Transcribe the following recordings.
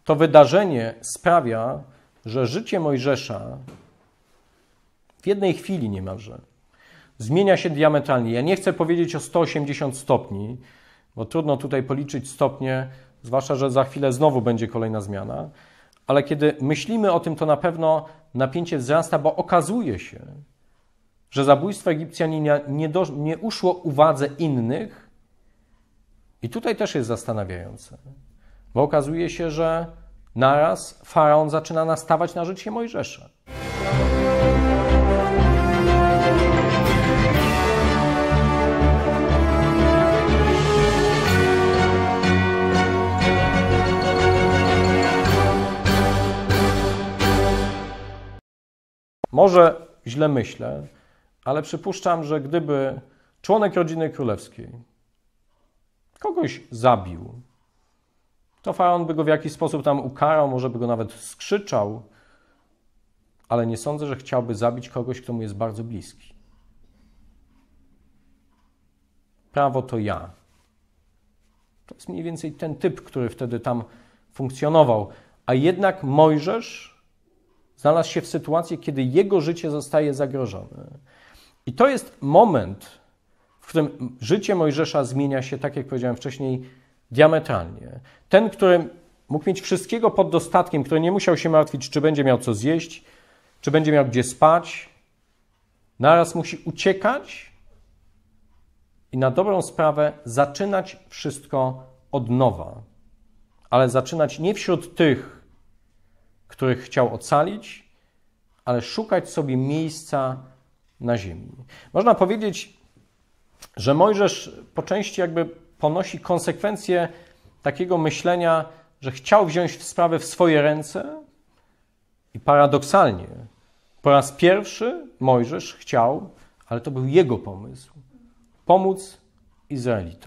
to wydarzenie sprawia, że życie Mojżesza w jednej chwili niemalże zmienia się diametralnie. Ja nie chcę powiedzieć o 180 stopni, bo trudno tutaj policzyć stopnie, zwłaszcza, że za chwilę znowu będzie kolejna zmiana, ale kiedy myślimy o tym, to na pewno napięcie wzrasta, bo okazuje się, że zabójstwo Egipcjanina nie uszło uwadze innych i tutaj też jest zastanawiające, bo okazuje się, że naraz Faraon zaczyna nastawać na życie Mojżesza. Może źle myślę, ale przypuszczam, że gdyby członek rodziny królewskiej kogoś zabił, to Faraon by go w jakiś sposób tam ukarał, może by go nawet skrzyczał, ale nie sądzę, że chciałby zabić kogoś, kto mu jest bardzo bliski. Prawo to ja. To jest mniej więcej ten typ, który wtedy tam funkcjonował. A jednak Mojżesz znalazł się w sytuacji, kiedy jego życie zostaje zagrożone. I to jest moment, w którym życie Mojżesza zmienia się, tak jak powiedziałem wcześniej, diametralnie. Ten, który mógł mieć wszystkiego pod dostatkiem, który nie musiał się martwić, czy będzie miał co zjeść, czy będzie miał gdzie spać, naraz musi uciekać i na dobrą sprawę zaczynać wszystko od nowa. Ale zaczynać nie wśród tych, których chciał ocalić, ale szukać sobie miejsca na ziemi. Można powiedzieć, że Mojżesz po części jakby ponosi konsekwencje takiego myślenia, że chciał wziąć sprawę w swoje ręce i paradoksalnie po raz pierwszy Mojżesz chciał, ale to był jego pomysł, pomóc Izraelitom.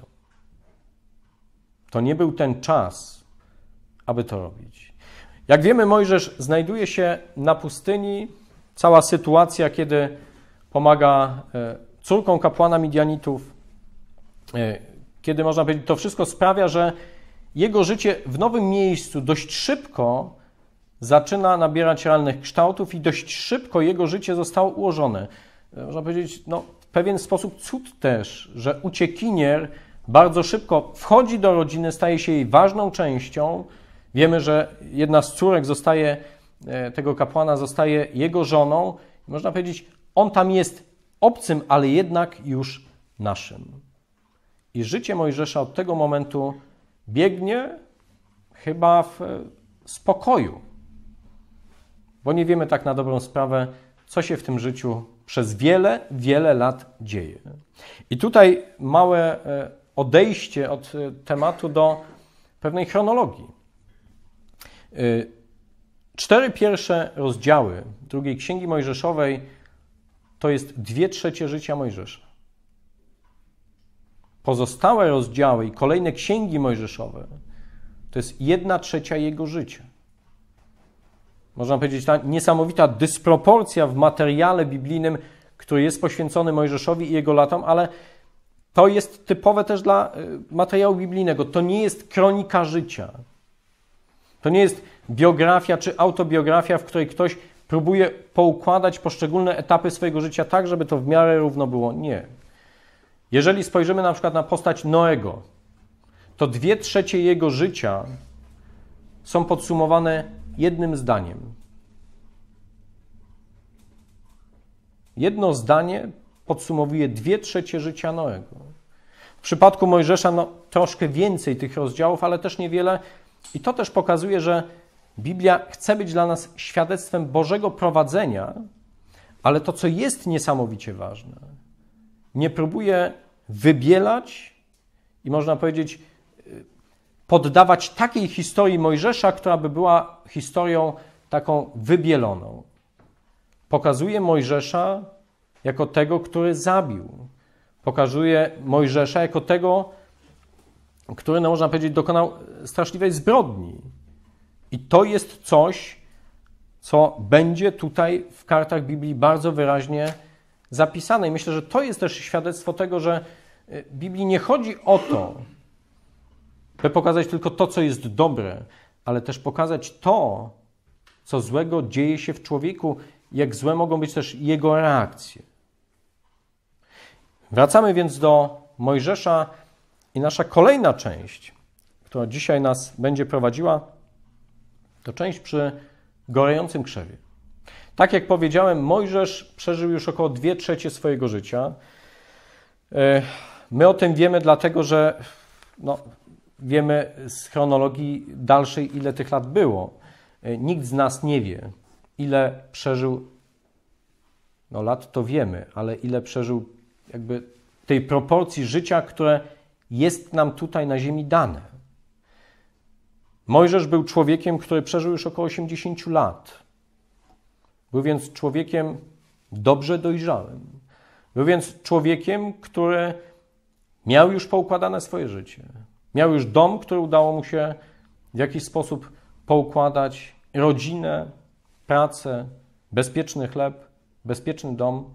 To nie był ten czas, aby to robić. Jak wiemy, Mojżesz znajduje się na pustyni. Cała sytuacja, kiedy pomaga córkom kapłana Midianitów, kiedy można powiedzieć, to wszystko sprawia, że jego życie w nowym miejscu dość szybko zaczyna nabierać realnych kształtów i dość szybko jego życie zostało ułożone. Można powiedzieć, w pewien sposób cud też, że uciekinier bardzo szybko wchodzi do rodziny, staje się jej ważną częścią. Wiemy, że jedna z córek tego kapłana zostaje jego żoną. Można powiedzieć, on tam jest obcym, ale jednak już naszym. I życie Mojżesza od tego momentu biegnie chyba w spokoju. Bo nie wiemy tak na dobrą sprawę, co się w tym życiu przez wiele, wiele lat dzieje. I tutaj małe odejście od tematu do pewnej chronologii. 4 pierwsze rozdziały drugiej Księgi Mojżeszowej to jest 2/3 życia Mojżesza. Pozostałe rozdziały i kolejne księgi mojżeszowe to jest 1/3 jego życia. Można powiedzieć, ta niesamowita dysproporcja w materiale biblijnym, który jest poświęcony Mojżeszowi i jego latom, ale to jest typowe też dla materiału biblijnego. To nie jest kronika życia. To nie jest biografia czy autobiografia, w której ktoś próbuje poukładać poszczególne etapy swojego życia tak, żeby to w miarę równo było. Nie. Jeżeli spojrzymy na przykład na postać Noego, to 2/3 jego życia są podsumowane jednym zdaniem. Jedno zdanie podsumowuje 2/3 życia Noego. W przypadku Mojżesza troszkę więcej tych rozdziałów, ale też niewiele. I to też pokazuje, że Biblia chce być dla nas świadectwem Bożego prowadzenia, ale to, co jest niesamowicie ważne, nie próbuje wybielać i można powiedzieć poddawać takiej historii Mojżesza, która by była historią taką wybieloną. Pokazuje Mojżesza jako tego, który zabił. Pokazuje Mojżesza jako tego, który, można powiedzieć, dokonał straszliwej zbrodni. I to jest coś, co będzie tutaj w kartach Biblii bardzo wyraźnie zapisane. I myślę, że to jest też świadectwo tego, że Biblii nie chodzi o to, by pokazać tylko to, co jest dobre, ale też pokazać to, co złego dzieje się w człowieku, jak złe mogą być też jego reakcje. Wracamy więc do Mojżesza i nasza kolejna część, która dzisiaj nas będzie prowadziła, to część przy gorejącym krzewie. Tak jak powiedziałem, Mojżesz przeżył już około 2/3 swojego życia. My o tym wiemy dlatego, że wiemy z chronologii dalszej, ile tych lat było. Nikt z nas nie wie, ile przeżył, lat to wiemy, ale ile przeżył jakby tej proporcji życia, które jest nam tutaj na ziemi dane. Mojżesz był człowiekiem, który przeżył już około 80 lat. Był więc człowiekiem dobrze dojrzałym. Był więc człowiekiem, który miał już poukładane swoje życie. Miał już dom, który udało mu się w jakiś sposób poukładać, rodzinę, pracę, bezpieczny chleb, bezpieczny dom.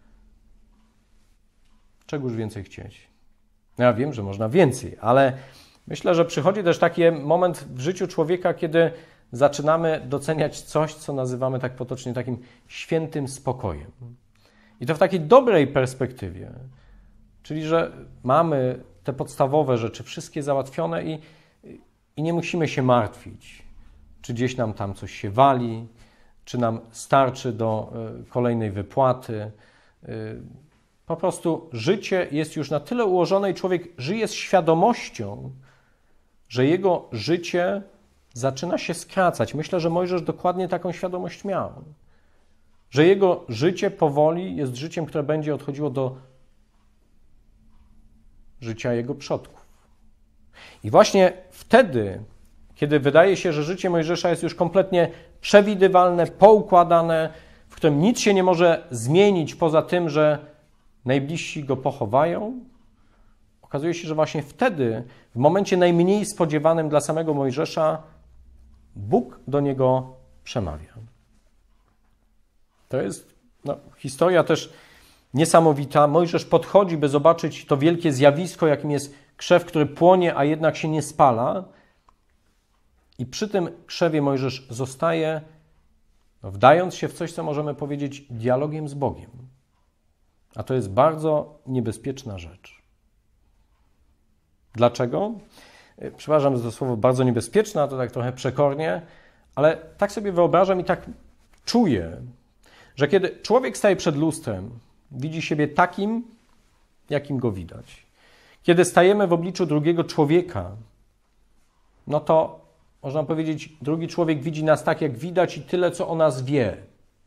Czego już więcej chcieć? Ja wiem, że można więcej, ale myślę, że przychodzi też taki moment w życiu człowieka, kiedy zaczynamy doceniać coś, co nazywamy tak potocznie takim świętym spokojem. I to w takiej dobrej perspektywie. Czyli, że mamy te podstawowe rzeczy wszystkie załatwione i nie musimy się martwić, czy gdzieś nam tam coś się wali, czy nam starczy do kolejnej wypłaty. Po prostu życie jest już na tyle ułożone i człowiek żyje z świadomością, że jego życie zaczyna się skracać. Myślę, że Mojżesz dokładnie taką świadomość miał. Że jego życie powoli jest życiem, które będzie odchodziło do życia jego przodków. I właśnie wtedy, kiedy wydaje się, że życie Mojżesza jest już kompletnie przewidywalne, poukładane, w którym nic się nie może zmienić poza tym, że najbliżsi go pochowają, okazuje się, że właśnie wtedy, w momencie najmniej spodziewanym dla samego Mojżesza, Bóg do niego przemawia. To jest historia też niesamowita. Mojżesz podchodzi, by zobaczyć to wielkie zjawisko, jakim jest krzew, który płonie, a jednak się nie spala. I przy tym krzewie Mojżesz zostaje, wdając się w coś, co możemy powiedzieć dialogiem z Bogiem. A to jest bardzo niebezpieczna rzecz. Dlaczego? Przepraszam za to słowo bardzo niebezpieczna, to tak trochę przekornie, ale tak sobie wyobrażam i tak czuję, że kiedy człowiek staje przed lustrem, widzi siebie takim, jakim go widać. Kiedy stajemy w obliczu drugiego człowieka, to można powiedzieć, drugi człowiek widzi nas tak, jak widać i tyle, co o nas wie.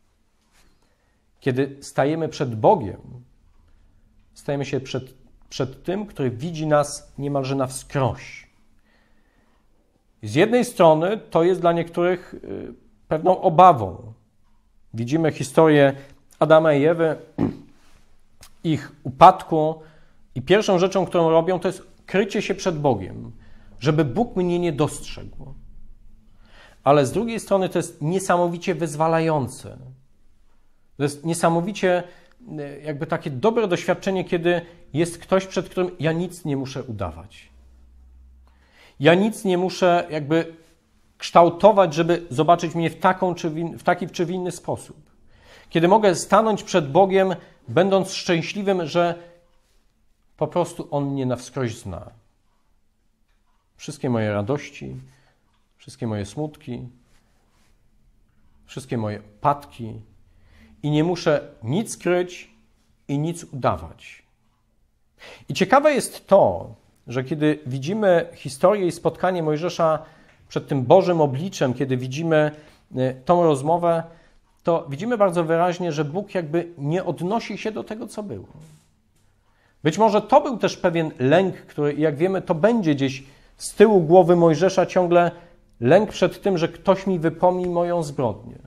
Kiedy stajemy przed Bogiem, stajemy się przed tym, który widzi nas niemalże na wskroś. Z jednej strony to jest dla niektórych pewną obawą. Widzimy historię Adama i Ewy, ich upadku i pierwszą rzeczą, którą robią, to jest krycie się przed Bogiem, żeby Bóg mnie nie dostrzegł. Ale z drugiej strony to jest niesamowicie wyzwalające. To jest niesamowicie jakby takie dobre doświadczenie, kiedy jest ktoś, przed którym ja nic nie muszę udawać. Ja nic nie muszę jakby kształtować, żeby zobaczyć mnie w taki czy w inny sposób. Kiedy mogę stanąć przed Bogiem, będąc szczęśliwym, że po prostu On mnie na wskroś zna. Wszystkie moje radości, wszystkie moje smutki, wszystkie moje upadki i nie muszę nic kryć i nic udawać. I ciekawe jest to, że kiedy widzimy historię i spotkanie Mojżesza przed tym Bożym obliczem, kiedy widzimy tą rozmowę, to widzimy bardzo wyraźnie, że Bóg jakby nie odnosi się do tego, co było. Być może to był też pewien lęk, który, jak wiemy, to będzie gdzieś z tyłu głowy Mojżesza ciągle lęk przed tym, że ktoś mi wypomni moją zbrodnię.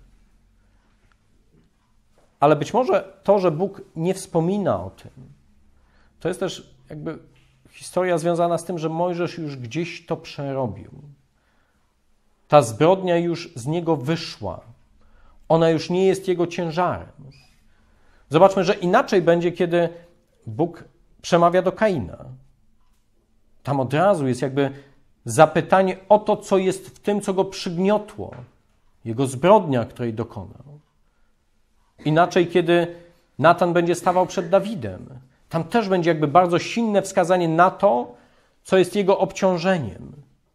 Ale być może to, że Bóg nie wspomina o tym, to jest też jakby historia związana z tym, że Mojżesz już gdzieś to przerobił. Ta zbrodnia już z niego wyszła. Ona już nie jest jego ciężarem. Zobaczmy, że inaczej będzie, kiedy Bóg przemawia do Kaina. Tam od razu jest jakby zapytanie o to, co jest w tym, co go przygniotło, jego zbrodnia, której dokonał. Inaczej, kiedy Natan będzie stawał przed Dawidem, tam też będzie jakby bardzo silne wskazanie na to, co jest jego obciążeniem.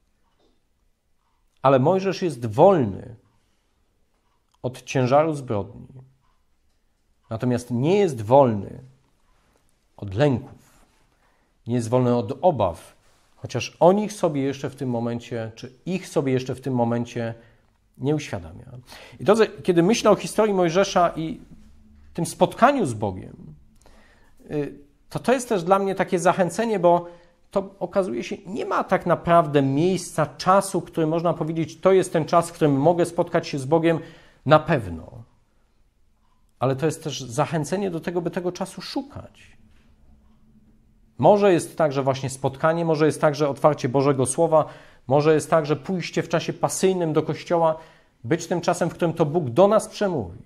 Ale Mojżesz jest wolny od ciężaru zbrodni. Natomiast nie jest wolny od lęków. Nie jest wolny od obaw, chociaż on ich sobie jeszcze w tym momencie, czy ich sobie jeszcze w tym momencie nie uświadamia. I drodzy, kiedy myślę o historii Mojżesza i tym spotkaniu z Bogiem, to jest też dla mnie takie zachęcenie, bo to okazuje się, nie ma tak naprawdę miejsca, czasu, który można powiedzieć, to jest ten czas, w którym mogę spotkać się z Bogiem na pewno. Ale to jest też zachęcenie do tego, by tego czasu szukać. Może jest także właśnie spotkanie, może jest także otwarcie Bożego Słowa, może jest także pójście w czasie pasyjnym do kościoła, być tym czasem, w którym to Bóg do nas przemówi.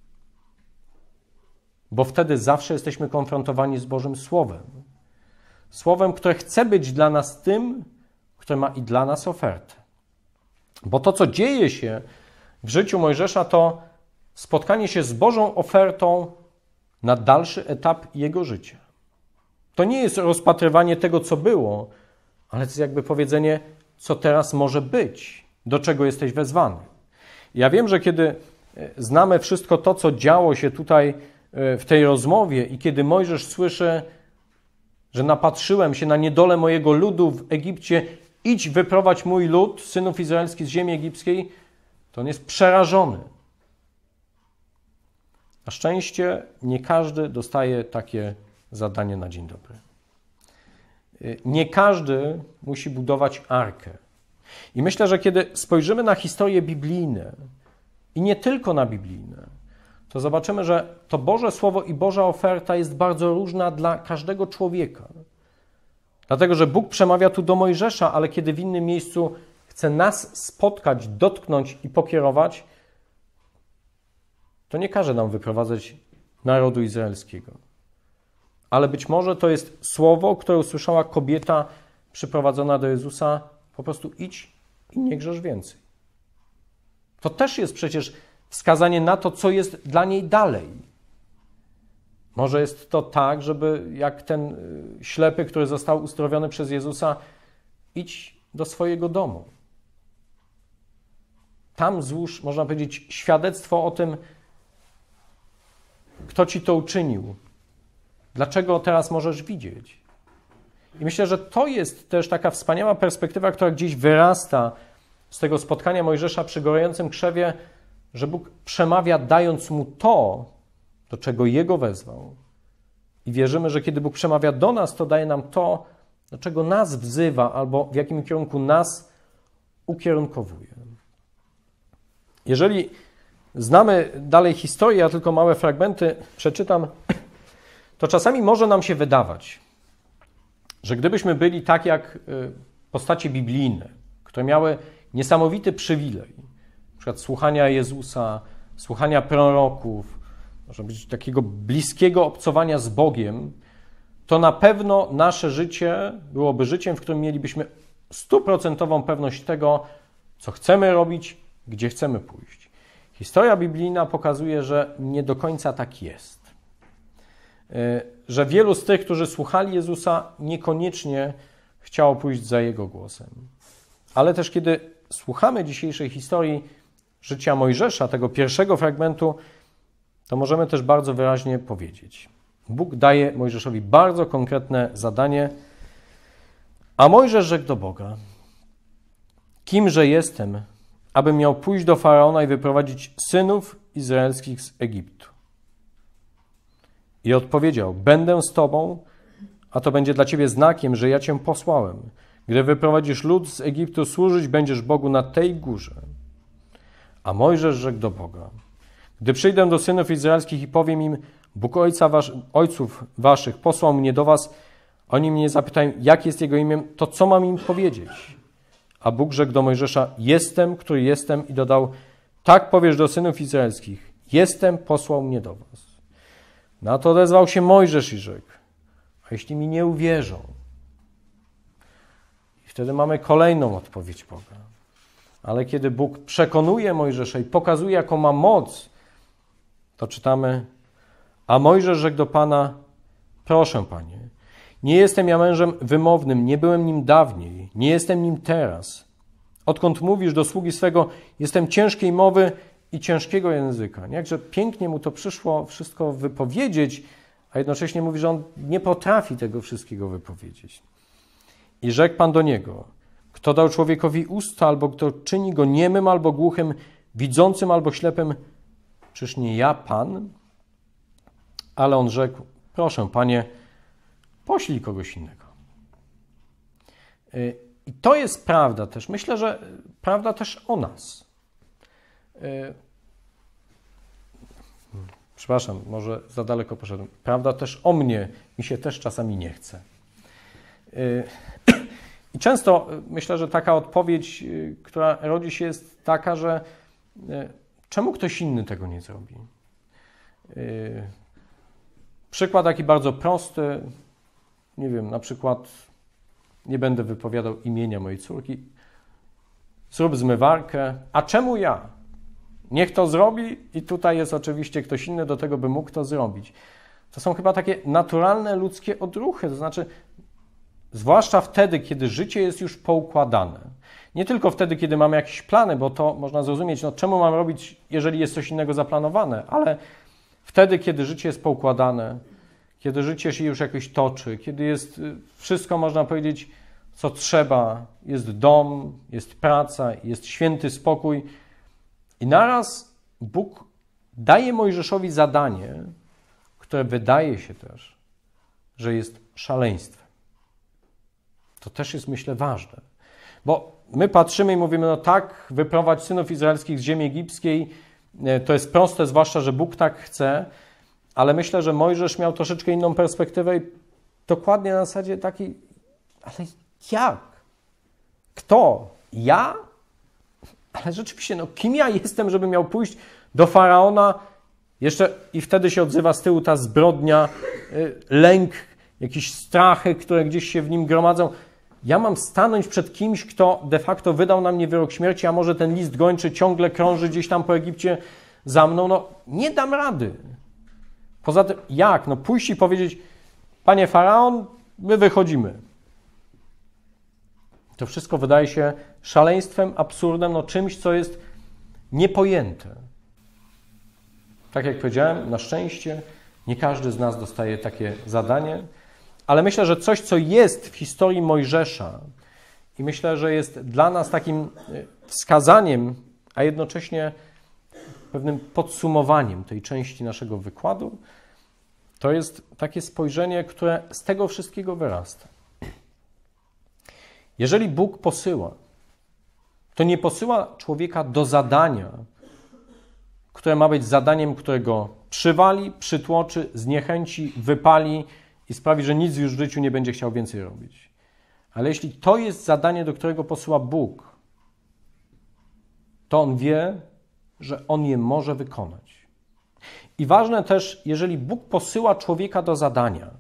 Bo wtedy zawsze jesteśmy konfrontowani z Bożym Słowem. Słowem, które chce być dla nas tym, które ma i dla nas ofertę. Bo to, co dzieje się w życiu Mojżesza, to spotkanie się z Bożą ofertą na dalszy etap jego życia. To nie jest rozpatrywanie tego, co było, ale to jest jakby powiedzenie, co teraz może być, do czego jesteś wezwany. Ja wiem, że kiedy znamy wszystko to, co działo się tutaj w tej rozmowie i kiedy Mojżesz słyszy, że napatrzyłem się na niedolę mojego ludu w Egipcie, idź wyprowadź mój lud, synów izraelskich z ziemi egipskiej, to on jest przerażony. Na szczęście nie każdy dostaje takie zadanie na dzień dobry. Nie każdy musi budować arkę. I myślę, że kiedy spojrzymy na historie biblijne i nie tylko na biblijne, to zobaczymy, że to Boże Słowo i Boża oferta jest bardzo różna dla każdego człowieka. Dlatego, że Bóg przemawia tu do Mojżesza, ale kiedy w innym miejscu chce nas spotkać, dotknąć i pokierować, to nie każe nam wyprowadzać narodu izraelskiego. Ale być może to jest słowo, które usłyszała kobieta przyprowadzona do Jezusa, po prostu idź i nie grzesz więcej. To też jest przecież wskazanie na to, co jest dla niej dalej. Może jest to tak, żeby jak ten ślepy, który został uzdrowiony przez Jezusa, idź do swojego domu. Tam złóż, można powiedzieć, świadectwo o tym, kto ci to uczynił. Dlaczego teraz możesz widzieć? I myślę, że to jest też taka wspaniała perspektywa, która gdzieś wyrasta z tego spotkania Mojżesza przy gorącym krzewie, że Bóg przemawia, dając mu to, do czego jego wezwał. I wierzymy, że kiedy Bóg przemawia do nas, to daje nam to, do czego nas wzywa, albo w jakim kierunku nas ukierunkowuje. Jeżeli znamy dalej historię, ja tylko małe fragmenty przeczytam, to czasami może nam się wydawać, że gdybyśmy byli tak jak postacie biblijne, które miały niesamowity przywilej, na przykład słuchania Jezusa, słuchania proroków, może być takiego bliskiego obcowania z Bogiem, to na pewno nasze życie byłoby życiem, w którym mielibyśmy 100% pewność tego, co chcemy robić, gdzie chcemy pójść. Historia biblijna pokazuje, że nie do końca tak jest. Że wielu z tych, którzy słuchali Jezusa, niekoniecznie chciało pójść za Jego głosem. Ale też kiedy słuchamy dzisiejszej historii życia Mojżesza, tego pierwszego fragmentu, to możemy też bardzo wyraźnie powiedzieć. Bóg daje Mojżeszowi bardzo konkretne zadanie, a Mojżesz rzekł do Boga: kimże jestem, abym miał pójść do Faraona i wyprowadzić synów izraelskich z Egiptu? I odpowiedział: będę z tobą, a to będzie dla ciebie znakiem, że ja cię posłałem. Gdy wyprowadzisz lud z Egiptu, służyć będziesz Bogu na tej górze. A Mojżesz rzekł do Boga: gdy przyjdę do synów izraelskich i powiem im: Bóg ojców waszych posłał mnie do was, oni mnie zapytają, jakie jest jego imię, to co mam im powiedzieć? A Bóg rzekł do Mojżesza: jestem, który jestem, i dodał: tak powiesz do synów izraelskich: jestem, posłał mnie do was. Na to odezwał się Mojżesz i rzekł: a jeśli mi nie uwierzą? I wtedy mamy kolejną odpowiedź Boga. Ale kiedy Bóg przekonuje Mojżesza i pokazuje, jaką ma moc, to czytamy: a Mojżesz rzekł do Pana: proszę, Panie, nie jestem ja mężem wymownym, nie byłem nim dawniej, nie jestem nim teraz. Odkąd mówisz do sługi swego, jestem ciężkiej mowy i ciężkiego języka. Jakże pięknie mu to przyszło wszystko wypowiedzieć, a jednocześnie mówi, że on nie potrafi tego wszystkiego wypowiedzieć. I rzekł Pan do niego: kto dał człowiekowi usta, albo kto czyni go niemym, albo głuchym, widzącym, albo ślepym? Czyż nie ja, Pan? Ale on rzekł: proszę, Panie, poślij kogoś innego. I to jest prawda też. Myślę, że prawda też o nas. Przepraszam, może za daleko poszedłem. Prawda też o mnie. Mi się też czasami nie chce. I często myślę, że taka odpowiedź, która rodzi się, jest taka, że czemu ktoś inny tego nie zrobi? Przykład taki bardzo prosty. Nie wiem, na przykład, nie będę wypowiadał imienia mojej córki. Zrób zmywarkę. A czemu ja? Niech to zrobi i tutaj jest oczywiście ktoś inny do tego, by mógł to zrobić. To są chyba takie naturalne ludzkie odruchy, to znaczy zwłaszcza wtedy, kiedy życie jest już poukładane. Nie tylko wtedy, kiedy mamy jakieś plany, bo to można zrozumieć, no czemu mam robić, jeżeli jest coś innego zaplanowane, ale wtedy, kiedy życie jest poukładane, kiedy życie się już jakoś toczy, kiedy jest wszystko, można powiedzieć, co trzeba, jest dom, jest praca, jest święty spokój i naraz Bóg daje Mojżeszowi zadanie, które wydaje się też, że jest szaleństwem. To też jest, myślę, ważne. Bo my patrzymy i mówimy, no tak, wyprowadź synów izraelskich z ziemi egipskiej, to jest proste, zwłaszcza, że Bóg tak chce, ale myślę, że Mojżesz miał troszeczkę inną perspektywę i dokładnie na zasadzie takiej, ale jak? Kto? Ja? Ale rzeczywiście, no kim ja jestem, żeby miał pójść do Faraona? Jeszcze i wtedy się odzywa z tyłu ta zbrodnia, lęk, jakieś strachy, które gdzieś się w nim gromadzą. Ja mam stanąć przed kimś, kto de facto wydał na mnie wyrok śmierci, a może ten list gończy ciągle krąży gdzieś tam po Egipcie za mną. No nie dam rady. Poza tym, jak? No pójść i powiedzieć: panie Faraon, my wychodzimy. To wszystko wydaje się szaleństwem, absurdem, no czymś, co jest niepojęte. Tak jak powiedziałem, na szczęście nie każdy z nas dostaje takie zadanie, ale myślę, że coś, co jest w historii Mojżesza i myślę, że jest dla nas takim wskazaniem, a jednocześnie pewnym podsumowaniem tej części naszego wykładu, to jest takie spojrzenie, które z tego wszystkiego wyrasta. Jeżeli Bóg posyła, to nie posyła człowieka do zadania, które ma być zadaniem, którego przywali, przytłoczy, zniechęci, wypali i sprawi, że nic już w życiu nie będzie chciał więcej robić. Ale jeśli to jest zadanie, do którego posyła Bóg, to On wie, że On je może wykonać. I ważne też, jeżeli Bóg posyła człowieka do zadania,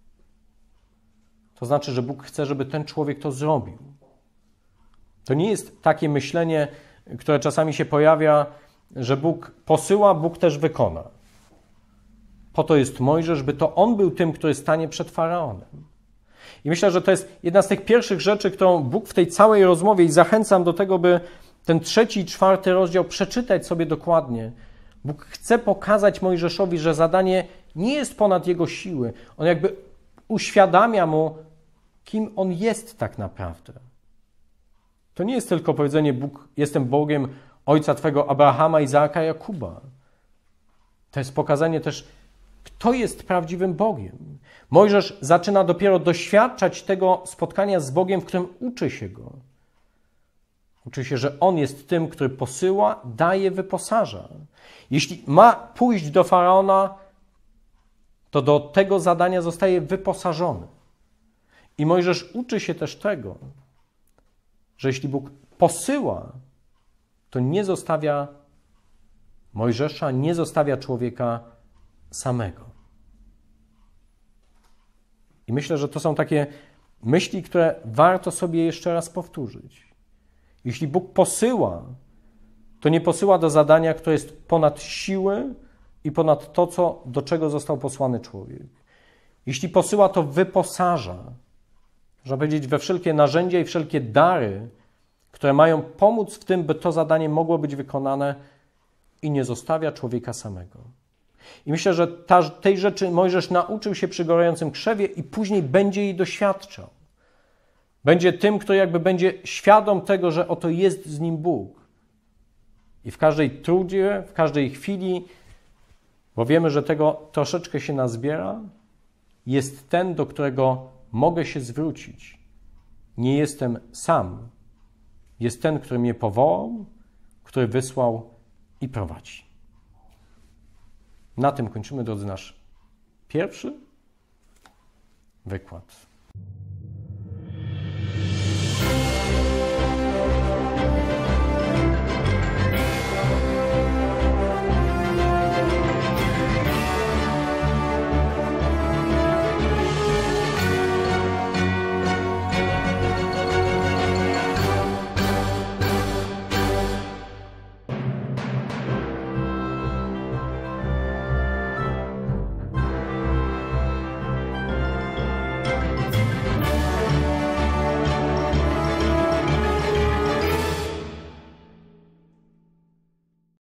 to znaczy, że Bóg chce, żeby ten człowiek to zrobił. To nie jest takie myślenie, które czasami się pojawia, że Bóg posyła, Bóg też wykona. Po to jest Mojżesz, by to on był tym, który stanie przed Faraonem. I myślę, że to jest jedna z tych pierwszych rzeczy, którą Bóg w tej całej rozmowie, i zachęcam do tego, by ten 3. i 4. rozdział przeczytać sobie dokładnie. Bóg chce pokazać Mojżeszowi, że zadanie nie jest ponad jego siły. On jakby uświadamia mu, kim on jest tak naprawdę. To nie jest tylko powiedzenie: Bóg, jestem Bogiem ojca twego Abrahama, Izaaka, Jakuba. To jest pokazanie też, kto jest prawdziwym Bogiem. Mojżesz zaczyna dopiero doświadczać tego spotkania z Bogiem, w którym uczy się Go. Uczy się, że On jest tym, który posyła, daje, wyposaża. Jeśli ma pójść do Faraona, to do tego zadania zostaje wyposażony. I Mojżesz uczy się też tego, że jeśli Bóg posyła, to nie zostawia Mojżesza, nie zostawia człowieka samego. I myślę, że to są takie Myśli, które warto sobie jeszcze raz powtórzyć. Jeśli Bóg posyła, to nie posyła do zadania, które jest ponad siły i ponad to, do czego został posłany człowiek. Jeśli posyła, to wyposaża, można powiedzieć, we wszelkie narzędzia i wszelkie dary, które mają pomóc w tym, by to zadanie mogło być wykonane i nie zostawia człowieka samego. I myślę, że tej rzeczy Mojżesz nauczył się przy gorącym krzewie i później będzie jej doświadczał. Będzie tym, kto jakby będzie świadom tego, że oto jest z nim Bóg. I w każdej trudzie, w każdej chwili, bo wiemy, że tego troszeczkę się nazbiera, jest ten, do którego mogę się zwrócić. Nie jestem sam. Jest ten, który mnie powołał, który wysłał i prowadzi. Na tym kończymy, drodzy, nasz pierwszy wykład.